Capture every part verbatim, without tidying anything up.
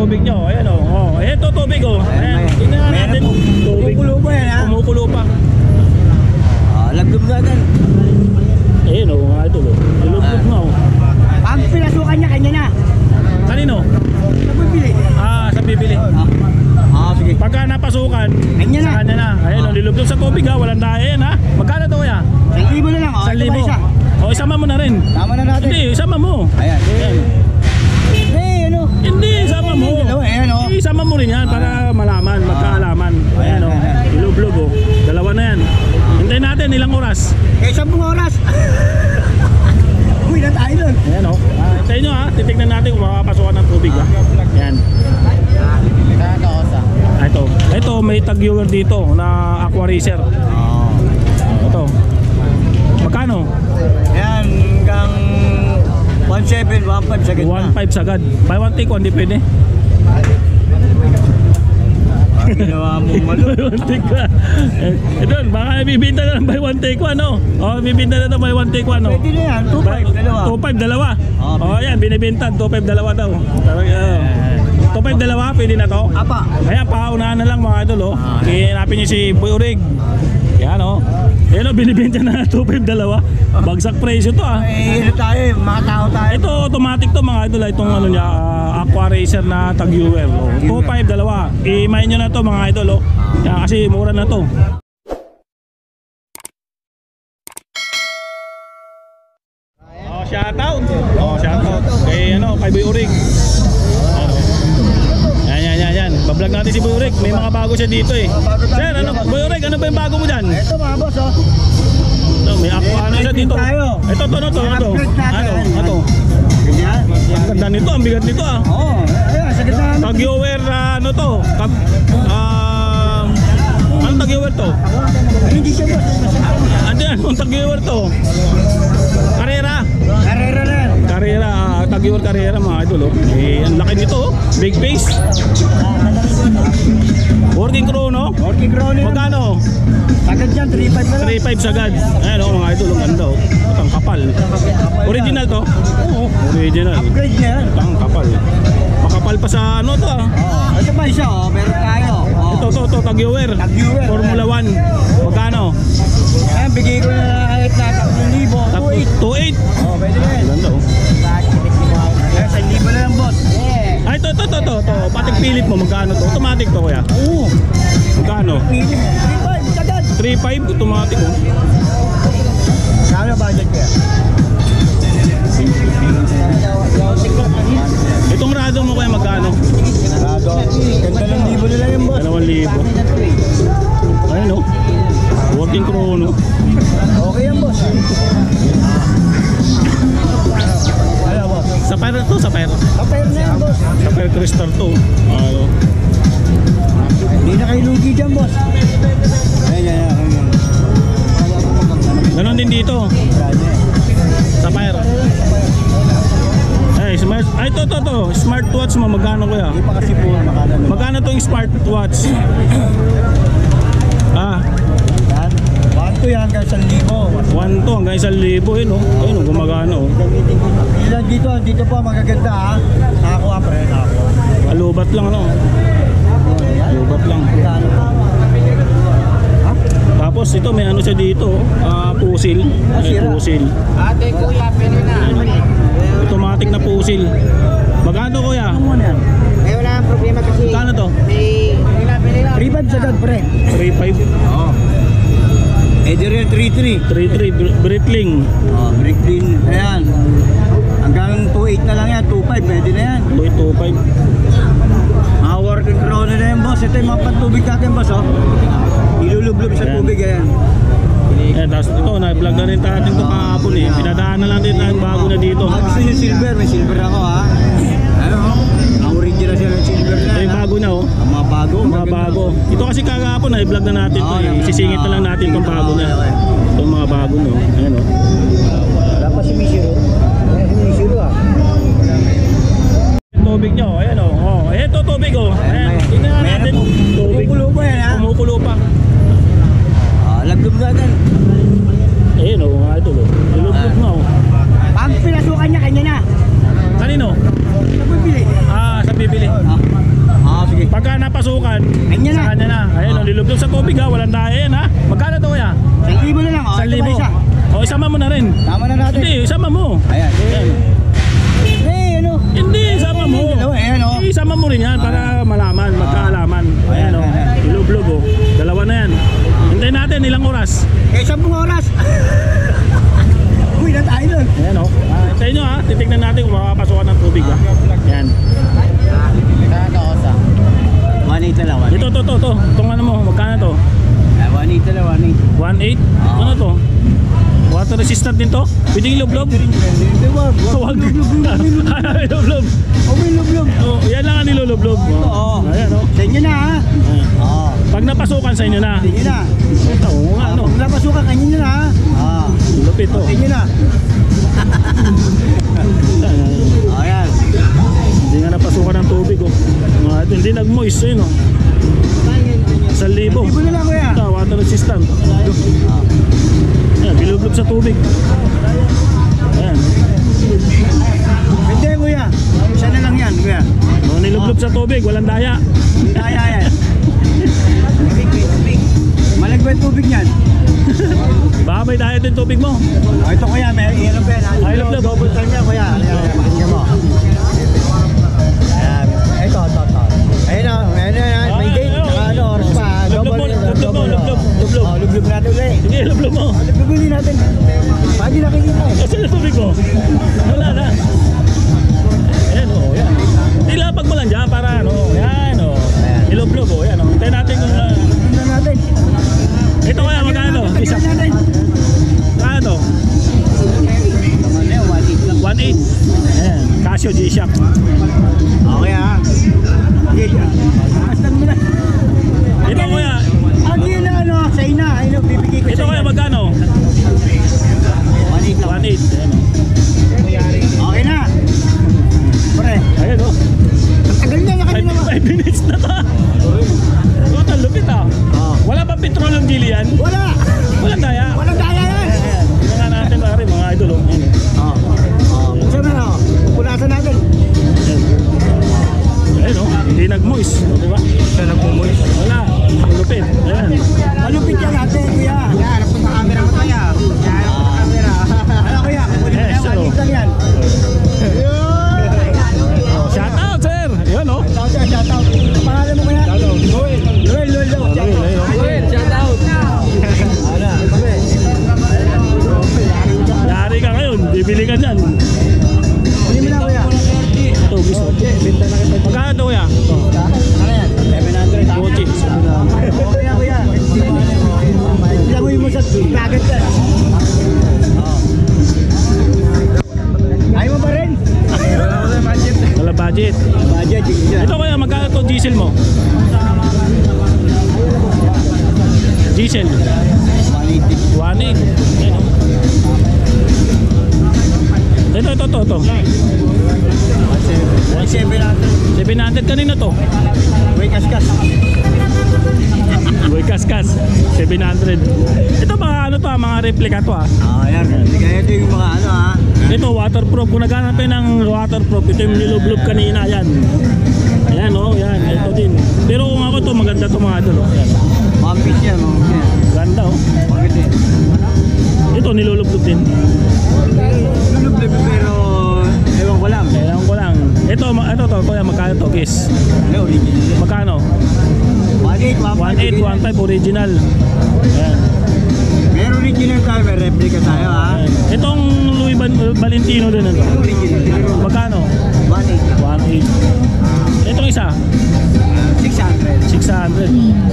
tubig nyo. Ayan o. Oh. Oh. Ito tubig o. Oh. Ayan. Tingnan nga natin. Tubig. Kumukulo pa yan ha? Kumukulo pa. Ah, lagdub natin. Ayan o mga idol o. Ilubog na o. Ang pinasukan niya kanya na. Kanino? Nabibili. Ah, sa bibili. Ah, ah sige. Pagka napasukan, Kanya na. sa kanya na. Ayan o. Nilubog sa tubig ha. Walang daya yan ha. Magkano to kuya? Isang libo na lang. Oh, Isang libo. Isa. O isama mo na rin. Tama na natin. Hindi, isama mo. Ayan. Ayan. Eh, ano? Hindi, isama mo. Ayan o. Isama mo rin yan para malaman, magkaalaman. Ayan o. Ilublog o. Dalawa na yan. Hintayin natin ilang oras. Eh, sampung oras. Uy, na tayo nun. Ayan o. Hintayin nyo ha. Titignan natin kung makapasukan ng tubig ha. Ayan. Ah, ito. Ito may tag-viewer dito na aqua racer. Oo. Ito. Magkano? Yan, hanggang one seven, one five sa gitna. one five sagad. Buy one take one, di pwede. Ang ginawa mo malo. Buy one take one. Eh, ito, baka bibinta na ng buy one take one, no? O, bibinta na ng buy one take one, no? Pwede na yan, two five, dalawa. two five, dalawa. Oh, O, yan, binibinta. two five, dalawa daw. two five, dalawa, pwede na to? Apa? Ayan, paunahan na lang mga idol, oh. Hinapin niyo si Boy Urig. Yan, oh. Yan, oh, binibenta na two five, dalawa. Bagsak presyo to, ah. Eh, ano tayo, mga tao tayo. Ito, automatic to mga idol, ah. Itong ano niya, ah, aqua racer na tag-viewer. Oh. two five, dalawa. I-main nyo na to mga idol, oh. Yan, kasi mura na to. Oh, shoutout. Oh, shoutout. Kay ano, kay Boy Urig. Ano? Yan, yan, yan, yan. Bablog natin si Boy Urig. May mga bago siya dito eh. Sir, ano, Boy Urig, ano ba yung bago mo dyan? Ito mga boss, oh. No, may aqua ano siya dito. Ito, to, no, to, ano, to. Ano, ano. Ganyan. Ang ganda nito, ang bigat nito ah. Oo, ayan, sa gitna. Tag-viewer, ah, ano to? Kap, ah, anong tag-viewer to? Hindi siya boss. Ano yan? Anong tag-viewer to? Karera. Karera na yan. Karera, ah, tag-viewer karera mga idol oh. Eh, ang laki nito oh. Big face. Working crew no? Working crown yan. Magkano? Agad dyan, three five na lang. three five sagad. Ayan oh mga idol, ang ganda oh. At ang kapal. Original to? Oo. Original. Upgrade niya yan. At ang kapal. Makapal pa sa ano to ah. Oo. Ito pa isa, oh. Meron tayo. Oo. Ito to, to, tag-viewer. Tag-viewer. Formula one. Magkano? Ayan, bigay ko na kahit na tatlong libo. two eight. two eight. Oo, pwede na yan. Ganda oh. Ayan, sa libo na lang boss. Yeah. Ay, ito, ito, ito, ito, ito. Patik pilit mo, magkano to? Automatic to kuya. Oo. Magkano? Pilit. three five, sagad. three five, automatic oh. Kano budget ko yan? Itong rado mo kuya magkano? Rado. Ganda ng libo nila yung boss. dalawang libo. Ayun oh. Working crew no. Okay yan boss. Ano boss? Sa pair to, sa pair. Kapayar na yan boss. Sa pair crystal to. Ano? Hindi na kayo lugi dyan boss. Ayan, ayan, ayan. Ganon din dito. Sa pair. Ay, smart. Ay, to, to, to. Smartwatch mo, magkano kuya? Hindi pa kasi po makala. Magkano to yung smartwatch? Ah, Yan. Bato yan hanggang sa libo. one to hanggang isang libo eh no. Ayun oh, gumagana oh. Ilan dito, dito po magaganda ha. Nakakuha pa rin ako. Alubat lang ano. Alubat lang. Ano pa? Ha? Tapos ito may ano siya dito, ah pusil. Ah, May sira. pusil. Ate, kuya, pwede na. Automatic na pusil. Magkano kuya? Ano mo na yan? Eh, wala ang problema kasi Magkano to? may pili lang. three five sagad pre. three five. Oo. Eh, di rin three three. three three Breitling. Oh, break din. Ayan. Hanggang two eight na lang yan, two five, pwede na yan. two five. Mga working crown na yan, boss. Ito yung mga pantubig natin, boss, oh. Ilulublob sa Ayan. tubig, ayan. Eh, tapos ito, na-vlog na rin natin ito kahapon eh. Pinadaan na lang din ang bago na dito. Mga gusto nyo silver, may silver ako, ha. Ano, ang original siya ng silver na. Ito yung bago na oh. Ang mga bago. Mga maganda. bago. Ito kasi kahapon na i-vlog na natin ito Oo, eh. yan. Sisingit na lang natin itong bago na. Itong mga bago no. Ayan oh. Wala pa si Mishiro. Wala si Mishiro, ah. Tubig nyo, ayan oh. Oh, ito tubig oh. Ayan, tingnan nga natin. Tubig. Kumukulo pa yan, ha. Kumukulo pa. Ah, lagdub natin. Ayan oh, mga idol oh. Ilubog na oh. Ang pinasukan niya, kanya na. Kanino? Nabibili. Ah, sa bibili. Ah, ah sige. Pagka napasukan, Ganyan na. sa kanya na. Ayun, oh, nilublob sa tubig ha, walang daya yan ha. Magkano to kuya? Isang libo na lang. Oh, Isang ito pa libo. isa. O, isama mo na rin. Tama na natin. Hindi, isama mo. Ayan. Ayan. Eh, ano? Hindi, isama mo. Dalawa, ayan, oh. Isama mo rin yan para malaman, magkaalaman. Ayan o, ayan. nilublob o. Dalawa na yan. Hintayin natin, ilang oras? Eh, sampung oras. Uy, na tayo nun. Ayan o. Ah, hintayin nyo ha, titignan natin kung makakapasukan ng tubig ha. Ayan. one eight na lang, one eight. Ito, to, to, to. Itong ano mo, magkano to? one eight na lang, one eight. one eight? Ano to? Water resistant din to? Pwedeng ilublob? Huwag. Ilublob. Oh, may lublob. Oh, yan lang ang nilulublob. Oo. Ayan o. Sa inyo na, ha? Ayan. Oo. Pag napasukan sa inyo na. Sa inyo na. Ito, oo nga ano. Kung napasukan, kanyo na, ha? Oo. Lupit to. Sa inyo na. Ayan. Oh, yan. Hindi nga napasukan ng tubig oh. Mga ito, hindi nag-moist eh no. Isang libo. Libo na lang, kuya. Ito, water resistant. Ayan, bilublob sa tubig. Ayan. Hindi, kuya. Isa na lang yan, kuya. Oh, nilublob sa tubig, walang daya. Kaya yan. Malagwet tubig yan. Baka may daya din tubig mo. Oh, ito, kuya. May hirap yan. ha? Ay, lublob. Double time yan, kuya. Ayan, ayan. Pakinggan mo. Ayan. Ito, ito, ito. Ayun o. Ayun na yan. May date. Saka ano, oras pa. Lublob mo, lublob mo, lublob, lublob. Oh, lublob natin ulit. Sige, lublob mo. Lublob ulit natin. Pagi nakikita eh. Kasi yung tubig mo. Wala na. Ayan o, oh, yan. Ilapag mo lang dyan para ano. Yan o. Nilublob o, yan o. Hintayin natin kung... Uh, Tingnan natin. ito kaya magkano? Isa. Tingnan natin. Ano? Naman na, one eight lang. one eight. Ayan. Casio G-Shock. Okay ha. Okay. Astan mo na. Ito kuya. Ang yun na ano, sa ina. Ayun, bibigay ko Ito sa kuya ina. magkano? one eight lang. one eight. Ayan o. Okay na. Pre. Ayan o. Ang tagal niya na kanina. five minutes na ta. Ito ang lupit ah. Oh. Wala pa petrol ng gili yan? Wala. Walang daya. Walang daya yan. Ayan. Tingnan nga natin pare mga idol o. Ayan. Oh. Oh. Buksan na o. Pupunasan natin. Ayan o. Hindi nag-moist. Di ba? Siya nagpumoy. Wala. Ang lupit. Ayan. Malupit yan natin, kuya. Yan, harap sa camera mo tayo. Yan, harap sa camera. Ano kuya? Kukulit Eh, na yan. sir, one eight lang yan. Shout out sir. Ayan o. Shout out, shout out. Ang pangalan mo kuya? Shout out. Noel. Noel, Noel daw. Shout out. Noel, Noel, shout out. Ano? Yari ka ngayon. Bibili ka dyan. Hindi mo na kuya. Ito gusto. Magkano ito kuya? Ito. Ano yan? seven hundred. Gucci. Oo, kuya, kuya. Ilagoy mo sa nugget ka. Oo. Ayaw mo pa rin? Wala budget. Budget, yun. Ito kaya magkano ito diesel mo? Diesel. one eighty. one eight. Ayan, oh. Ito, ito, ito, ito. one seven hundred. seven hundred kanina to. Uy, kaskas. Uy, kaskas. seven hundred. Ito mga ano to, ah, mga replica to ah. Ah, yan. Kaya ito yung mga ano ha. Ito waterproof. Kung naghanap kayo ng waterproof, ito yung nilublob kanina yan. Ayan oh, yan. Ito din. Pero kung ako to, maganda to mga idol oh. Ayan. Mampis yan, mampis yan. Ganda oh. Bakit eh? Ito nilulublob din. Lulub-lub pero ewan ko lang. Kailangan ko lang. Ito, ma- ito to, kuya, magkano to? Guess. Ano, original. Magkano? one eight, one eight, one five original. Ayan. May original tayo, may replica tayo ha. Ayan. Itong Louis Van- Valentino din ito. Original. Magkano? one eight lang. one eight. Itong isa, six hundred. six hundred.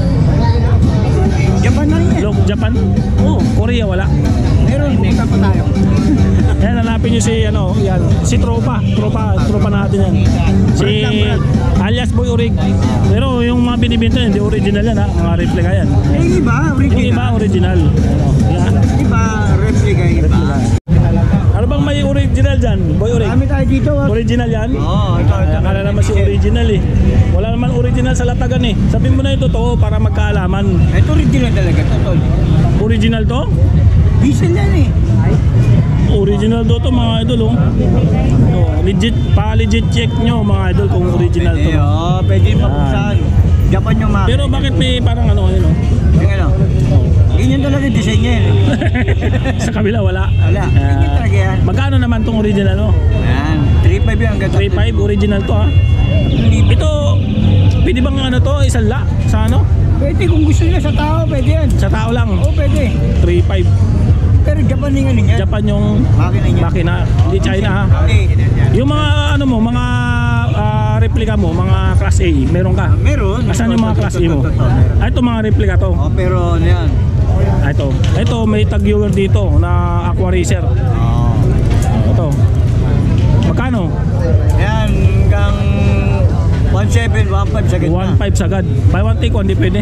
Japan na rin yan. Look, Japan? Oh, Korea wala. Meron, may pa tayo. Yan, hanapin nyo si, ano, yan, si Tropa. Tropa, tropa natin yan. Si alias Boy Urig. Pero yung mga binibenta hindi original yan ha. Mga replica yan. Eh, yung iba, original. Yung iba original. Ano, yan. Iba, replica, yung iba. Ano bang may original dyan? Boy Urig? Kami tayo dito. ah. Original yan? Oo, ito, ito. Akala naman si original eh. Wala naman original sa latagan eh. Sabihin mo na yung totoo para magkaalaman. Ito original talaga, totoo. Original to? Diesel yan eh. Original do to mga idol oh. Oh, legit, pa-legit check nyo mga idol kung original to. Eh, oh, pwede mapuksan. Japan yung makina. Pero bakit may parang ano yun oh? Yung ano? Ganyan talaga yung design niya eh. Sa kabila wala. Wala. Ah, Ganyan talaga yan. magkano naman tong original mo? Yan. three five yan. three five original to ha. Ito, pwede bang ano to, isang la? Sa ano? Pwede kung gusto nila sa tao, pwede yan. Sa tao lang. Oo, pwede. three five. Pero Japan yung ano niya. Japan yung Makina niya. makina, hindi China ha. Okay. Yung mga ano mo, mga ah, replica mo, mga class A, meron ka? Meron. Asan yung mga class A mo? Ah, ito mga replica to. Oh, pero ano yan? Ah, ito. Ito may tag-viewer dito na Aqua Racer. Oh. Ito. Magkano? Yan, hanggang one seven, one five sa gitna. one five sagad. Buy one take one, di pwede.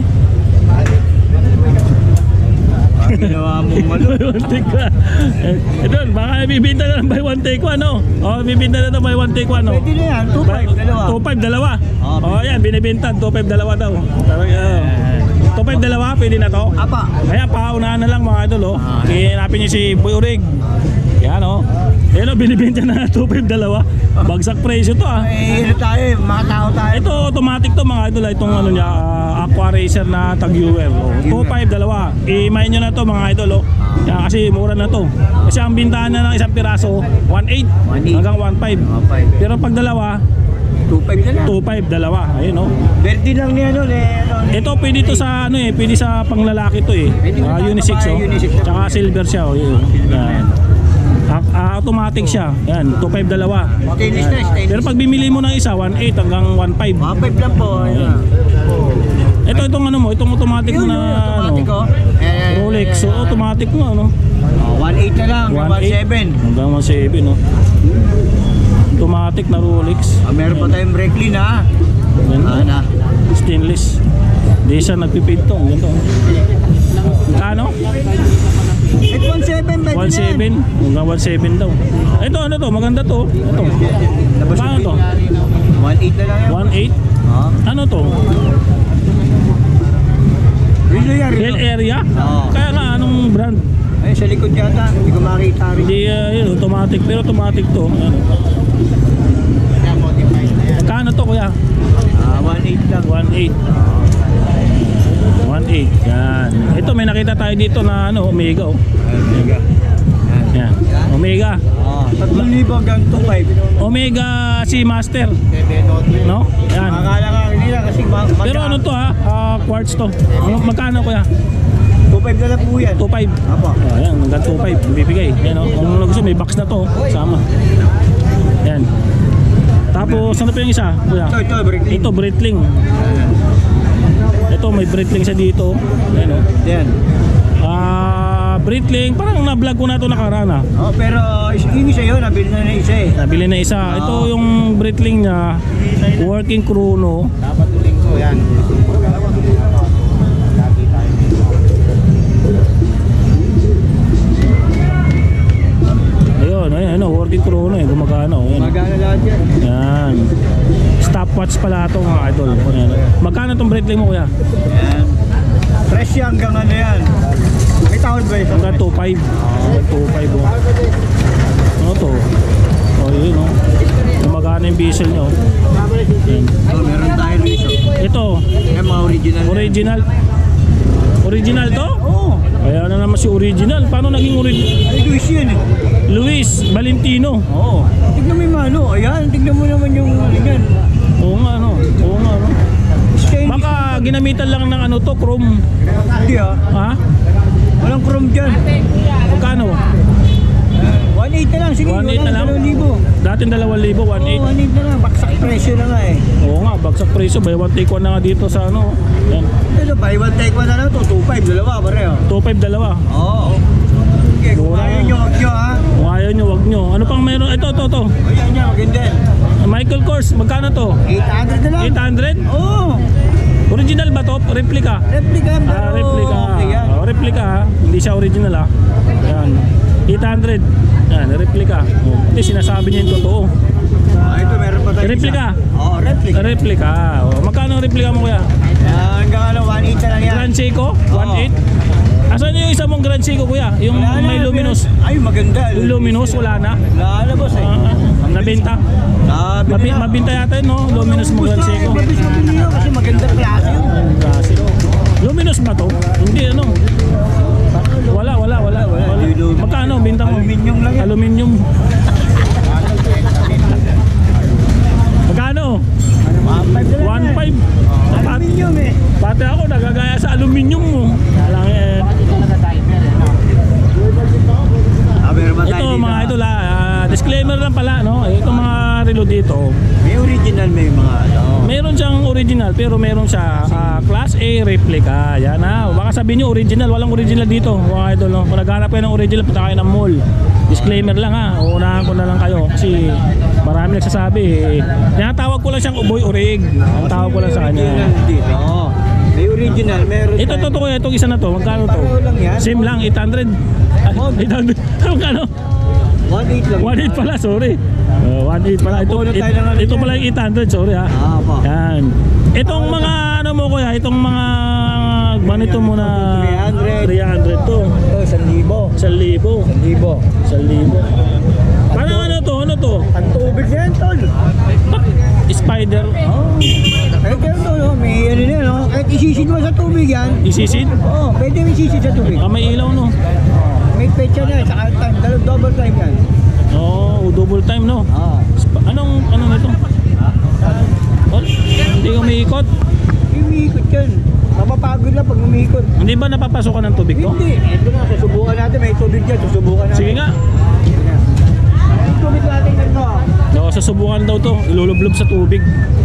Ginawa mo malo. Buy one take one. Eh, ito, baka bibinta na ng buy one take one, no? Oh, bibinta na ng buy one take one, no? Pwede na yan, two five, dalawa. two five dalawa. Oh, Oh, yan, binibinta two five dalawa daw. two five dalawa, pwede na to. Apa? Kaya paunahan na lang mga idol, oh. Ah, Hinapin niyo si Boy Urig. Yan, oh. Yan, oh, binibenta na two five dalawa. Bagsak presyo to, ah. Eh, ano tayo eh, mga tao tayo. Ito automatic to mga idol, ah. Itong ano niya, ah, Aqua Racer na tag-viewer. Oh. two five dalawa. I-main nyo na to mga idol, oh. Yan, kasi mura na to. Kasi ang bintahan na ng isang piraso, one eight hanggang one five. one five. Pero pag dalawa, two five na lang. two five dalawa. Ayun, oh. Verde lang niya nun eh. Ano, Ito pwede to sa ano eh, pwede sa panglalaki to eh. Pwede Ah, na unisex, babae, oh. unisex. Tsaka silver siya, oh. Yun. Yan. Ah, ah, automatic siya. Yan, two five dalawa. Stainless na, stainless. Pero pag bimili mo ng isa, one eight hanggang one five. one five lang po. Ayan. Ito itong ano mo, itong automatic Yun, na yun, automatic ano, oh. Eh, Rolex. So automatic mo ano. Oh, one eight na lang, one seven. Hanggang one seven, no. Automatic na Rolex. Ah, meron pa tayong brake lean ha. Yan, Ah, na. stainless. Hindi siya nagpipid to. Ganito. Kano? eight one seven, pwede one seven. Hanggang one seven daw. Ito ano to? Maganda to. Ito. Kano to? one eight na lang yan. one eight. Oh. Ano to? Rilo yan, Real Rilo. area? Oo. Kaya nga, anong brand? Ay, sa likod yata. Hindi ko makita rin. Hindi, uh, yun, automatic. Pero automatic to. Ano? Kano to kuya? Ah, one eight lang. one eight. one eight. Yan. Ito may nakita tayo dito na ano, Omega, oh. Omega. Yan. Omega. Ah, tatlong libo hanggang two five. Omega C Master. No? Yan. Akala ka nila kasi ma- Pero ano to ha? Ah, quartz to. Ano- Magkano kuya? two five na lang po yan. two five. Apo. Oh, yan, hanggang two five bibigay. Yan, oh. Kung gusto may box na to, oh. Sama. Yan. Tapos ano pa yung isa, kuya? Ito, ito, brake lean. Ito Breitling. Ito may Breitling sa dito. Yan, oh. Yan. Ah, Breitling, parang na-vlog ko na ito nakaraan ah. Oh, pero is- yung isa yun, nabili na na isa eh. Nabili na isa. Ito yung Breitling niya, working chrono. Dapat uling ko, yan. Ayun, ayun, ayun, working chrono eh, gumagana. Oh, ayun. Magana lahat yan. Yan. Stopwatch pala ito mga idol. Ayan. Magkano itong Breitling mo kuya? Yan. Fresh yan hanggang ano yan. May tawad ba yun? Hanggang two five. Hanggang two five oh. Ano to? Oh, yun oh. Gumagana yung diesel nyo. Yan. Oh, meron tayo rito. Ito, Yan mga original. original. Original to? Oo. Oh. Kaya na naman si original. Paano naging original? Ay, Luis yun eh. Luis Valentino. Oo. Tignan mo yung ano. Ayan, tignan mo naman yung ano yan. Oo nga ano. Oo nga ano. Stainless. Baka ginamitan lang ng ano to, chrome. Hindi ah. Ha? Walang chrome dyan. Magkano? one eight na lang. Sige, one eight na lang? dalawang libo. Dating dalawang libo, one Oo, eight. one eight na lang. Baksak presyo na nga eh. Oo nga, bagsak presyo. Buy one take one na nga dito sa ano. Yan. Ito, buy one take one na lang to. two five, dalawa pareho. two five dalawa. Oo. Okay, kung Mura. ayaw nyo, wag nyo ha. Kung ayaw nyo, wag nyo. Ano pang meron? Ito, ito, ito. Ayan nyo, maganda yan. Michael Kors, magkano to? eight hundred na lang. eight hundred? Oo. Original ba to? Replica? Replica, pero Ah, replica. okay yan. Oh, replica ha. Hindi siya original ha. Yan. eight hundred. Yan, replica. Oh, hindi sinasabi niya yung totoo. Ah, ito meron pa tayo. Replica? isa. Oo, replica. Replica. Oh, magkano ang replica mo kuya? Ah, hanggang ano, one eight na lang yan. Grand Seiko, one eight. Asan yung isa mong Grand Seiko kuya? Yung Wala na, may luminous. Ay, maganda. Yung luminous, wala na. Wala na, boss eh. Ah, ah, nabenta. Ah, Mabi, mabinta yata yun, no? Luminous mo Grand Seiko. Mabis mabili yun kasi maganda klase yun. Kasi, luminous ba to? Hindi, ano? Wala, wala, wala. wala. Magkano, binta mo? Aluminium lang yan. Aluminium. Magkano? one five. Aluminium eh. Pati ako, nagagaya sa aluminium mo. Lang, eh. Ah, meron ba tayo Ito dito? mga idol, ah, disclaimer lang pala, no? Ito mga relo dito. May original, may mga ano. Meron siyang original pero meron siya ah, Class A replica. Yan ha. Baka sabihin nyo original, walang original dito. Mga idol, no? Kung naghanap kayo ng original, punta kayo ng mall. Disclaimer lang ha. Uunahan ko na lang kayo kasi marami nagsasabi. Eh. Tinatawag ko lang siyang Boy Orig. Ang tawag ko lang sa kanya. Original dito. May original, meron. Ito totoo yan, itong isa na to. Magkano to? Pareho lang yan. Same lang, eight hundred. Ah, eight hundred. Magkano? one eight lang. one eight pala, sorry. Uh, one eight pala. Ito, Puno it, tayo ng ano ito yan. pala yung eight hundred, sorry ha. Ah, po. Yan. Itong mga ano mo kuya, itong mga ganito mo na three hundred. three hundred to. Ito, isang libo. one libo. Isang libo. one libo. Parang ano to, ano to? Ang tubig yan, tol. Spider. Oh. Kahit yan, tol. oh, May ano na, no? Kahit isisid mo sa tubig yan. Isisid? Oo, oh, pwede mo isisid sa tubig. Ah, may ilaw no. May pecha na, saka time, dalawang double time yan. Oo, oh, double time no. Oo. Sp- Anong, ano na to? Oh, hindi ka umiikot? Umiikot yan. Mapapagod lang pag umiikot. Hindi ba napapasokan ng tubig to? Hindi. Ito na, susubukan natin. May tubig dyan. Susubukan natin. Sige nga. May tubig natin nito. Oo, sasubukan daw to. Ilulublob sa tubig.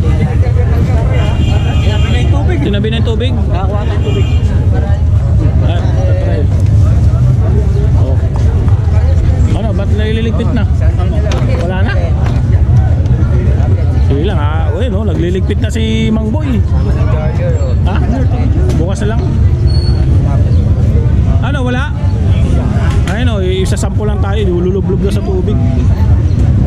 Sinabi na yung tubig. Tinabi na yung tubig. Nakakuha tayo yung tubig. Ah, try. Oh. Ano, ba't naliligpit na? Wala na? Sige lang ha. Uy, no, nagliligpit na si Mang Boy. Ha? Bukas na lang. Ano, wala? Ayun o, isasampo lang tayo. Lulublob na sa tubig.